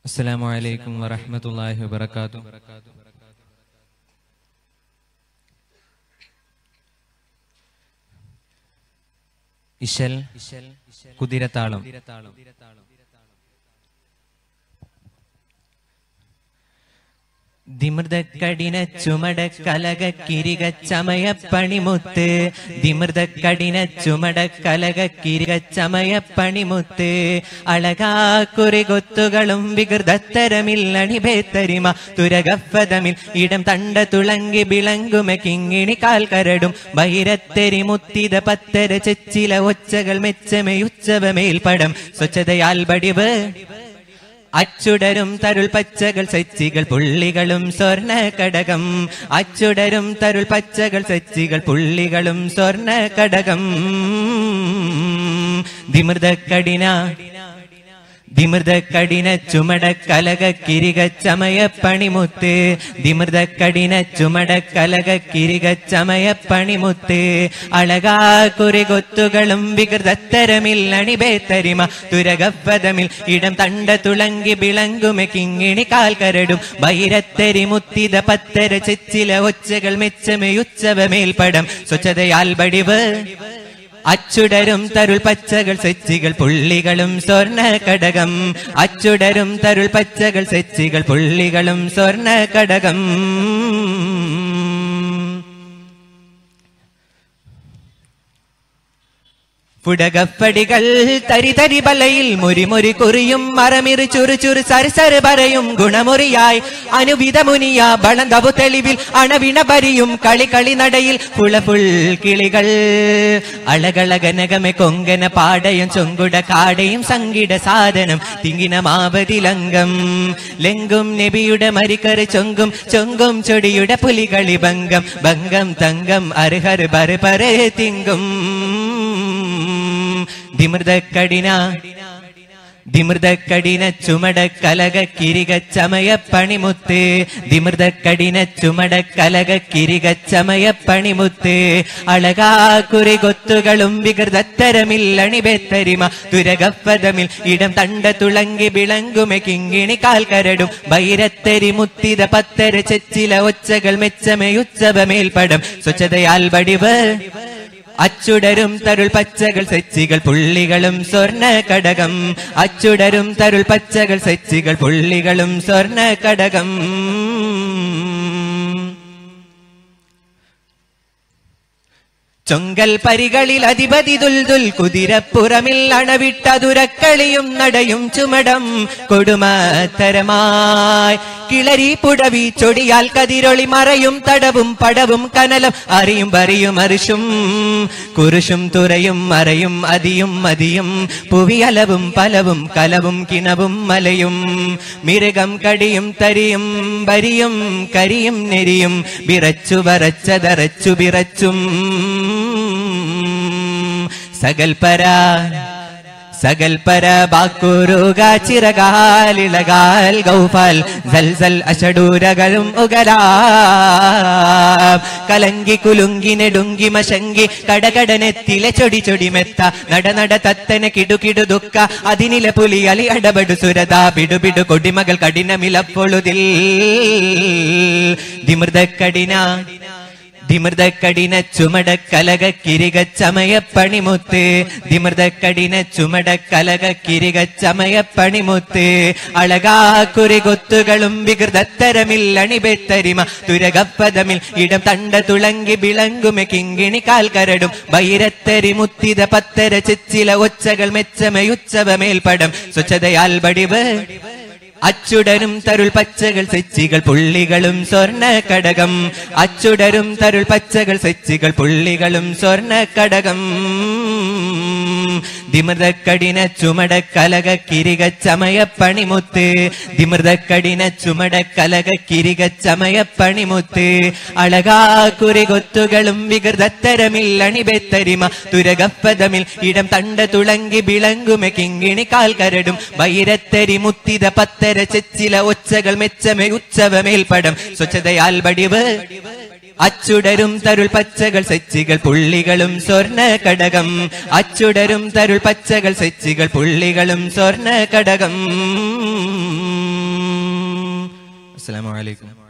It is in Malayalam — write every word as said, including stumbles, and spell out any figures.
السلام عليكم ورحمة الله وبركاته. ഇശൽ കുതിരത്താളം. ദിമൃതക്കടിന ചുമട കലക കിരിക ചമയ പണിമുത്ത് ദിമൃതക്കടിന ചുമട കലക കിരിക ചമയ പണിമുത്ത് അളകാ കുറികൊത്തുകളും വികൃതത്തരമില്ലണിഭേത്തരിമ തുരകഫതമിൽ ഇടം തണ്ട തുളങ്കി വിളങ്കുമ കിങ്ങിണി കാൽക്കരടും ബഹിരത്തെരി മുത്തിത പത്തര ചെച്ചില ഒച്ചകൾ മെച്ചമയുച്ചവമേൽപടം സ്വച്ഛതയാൽ ബടിവ് അച്ചുടരും തരുൾ പച്ചകൾ സെച്ചികൾ പുള്ളികളും സ്വർണ്ണ കടകം അച്ചുടരും തരുൾ പച്ചകൾ സെച്ചികൾ പുള്ളികളും സ്വർണ്ണ കടകം ദിമൃതക്കടിന ദിമൃതക്കടിന ചുമട കലക കിരിക ചമയ പണിമുത്ത് ദിമൃതക്കടിന ചുമട കലക കിരിക ചമയ പണിമുത്ത് അളകാ കുറികൊത്തുകളും വികൃതത്തരമില്ലണിബേത്തരിമ തുരകപ്പദമിൽ ഇടം തണ്ട തുളങ്കി വിളങ്കുമ കിങ്ങിണി കാൽക്കരടും ബഹിരത്തരി മുത്തിത പത്തര ചെച്ചില ഒച്ചകൾ മെച്ചമയുച്ചവമേൽപടം സ്വച്ഛതയാൽ ബടിവ് അച്ചുടരും തരുൾ പച്ചകൾ സെച്ചികൾ പുള്ളികളും സ്വർണ്ണ കടകം അച്ചുടരും തരുൾ പച്ചകൾ സെച്ചികൾ പുള്ളികളും സ്വർണ്ണ കടകം പുടകപ്പടികൾ തരി തരി ബലയിൽ മുരിമുരി കുറിയും മറമിറി ചുറു ചുറു സരസര് പറയും ഗുണമുറിയായി അനുവിധ മുനിയ ബളന്തവു തെളിവിൽ അണവിണ പരിയും കളി കളി നടയിൽ പുളപുൾ കിളികൾ അളകളകനകമെ കൊങ്കന പാടയും ചൊങ്കുട കാടയും സംഗീട സാധനം തിങ്ങിന മാവതിലംഗം ലെങ്കും നബിയുടെ മരിക്കറ് ചൊങ്കും ചൊങ്കും ചൊടിയുടെ പുലികളി ഭംഗം ഭംഗം തങ്കം അർഹർ ബർപറ് തിങ്കും ദിമൃതക്കടിന ദിമൃതക്കടിന ചുമട കലക കിരിക ചമയ പണിമുത്ത് ദിമൃതക്കടിന ചുമട കലക കിരിക ചമയ പണിമുത്ത് അളകാ കുറികൊത്തുകളും വികൃതത്തരമില്ലണിബെത്തരിമ തുരകപ്പദമിൽ ഇടം തണ്ട തുളങ്കി വിളങ്കുമ കിങ്ങിണി കാൽക്കരടും ബഹിരത്തരി മുത്തിത പത്തര ചെച്ചില ഒച്ചകൾ മെച്ചമയുച്ചവമേൽപടം സ്വച്ഛതയാൽ ബടിവ് അച്ചുടരും തരുൾ പച്ചകൾ സെച്ചികൾ പുള്ളികളും സ്വർണ്ണ കടകം അച്ചുടരും തരുൾ പച്ചകൾ സെച്ചികൾ പുള്ളികളും സ്വർണ്ണ കടകം ചൊങ്കൽ പരികളിൽ അധിപതി ദുൽദുൽ കുതിരപ്പുറമിൽ അണവിട്ടതുരക്കളിയും നടയും ചുമടം കൊടുമത്തരമായി കിളരി പുടവി ചൊടിയാൽ കതിരൊളി മറയും തടവും പടവും കനലും അറിയും വറിയും അരിശും കുരിശും തുറയും മറയും അതിയും മതിയും പുവിയലവും പലവും കലവും കിണവും മലയും മിരുകം കടിയും തരിയും വരിയും കരിയും നെരിയും വിറച്ചു വരച്ചതറച്ചു വിറച്ചും സകൽപര സകൽപര ബാക്കുരുക ചിറകാലിളകാൽ ഗൗഫാൽ സൽസൽ അഷഡൂരകളും ഉഗരാ കലങ്കി കുലുങ്കി നെടുങ്കി മശങ്കി കടകടനെത്തിലെ ചൊടി ചൊടി മെത്ത നട നട തത്തന കിടു കിടു ദുഃഖ അതിനിലെ പുലി അലി അടപടു സുരത ബിടു ബിടു കൊടിമകൾ കഠിനമിലപ്പൊളുതിൽ ദിമൃതക്കടിന ദിമൃതക്കടിന ചുമട കലക കിരിക ചമയ പണിമുത്ത് ദിമൃതക്കടിന ചുമട കലക കിരിക ചമയ പണിമുത്ത് അളകാ കുറികൊത്തുകളും വികൃതത്തരമില്ലണിബെത്തരിമ തുരകപ്പദമിൽ ഇടം തണ്ട തുളങ്കി വിളങ്കുമ കിങ്ങിണി കാൽക്കരടും ബഹിരത്തരി മുത്തിത പത്തര ചെച്ചില ഒച്ചകൾ മെച്ചമയുച്ചവമേൽപടം സ്വച്ഛതയാൽ ബടിവ് അച്ചുടരും തരുൾ പച്ചകൾ സെച്ചികൾ പുള്ളികളും സ്വർണ്ണ കടകം അച്ചുടരും തരുൾ പച്ചകൾ സെച്ചികൾ പുള്ളികളും സ്വർണ്ണ കടകം ദിമൃതക്കടിന ചുമട കലക കിരിക ചമയ പണിമുത്ത് ദിമൃതക്കടിന ചുമട കലക കിരിക ചമയ പണിമുത്ത് അളകാ കുറികൊത്തുകളും വികൃതത്തരമില്ലണിബെത്തരിമ തുരകപ്പദമിൽ ഇടം തണ്ട തുളങ്കി വിളങ്കുമ കിങ്ങിണി കാൽക്കരടും ബഹിരത്തരി മുത്തിത പത്തര ചെച്ചില ഒച്ചകൾ മെച്ചമയുച്ചവമേൽപടം സ്വച്ഛതയാൽ ബടിവ് അച്ചുടരും തരുൾ പച്ചകൾ സെച്ചികൾ പുള്ളികളും സ്വർണ്ണ കടകം അച്ചുടരും തരുൾ പച്ചകൾ സെച്ചികൾ പുള്ളികളും സ്വർണ്ണ കടകം അസ്സലാമു അലൈക്കും.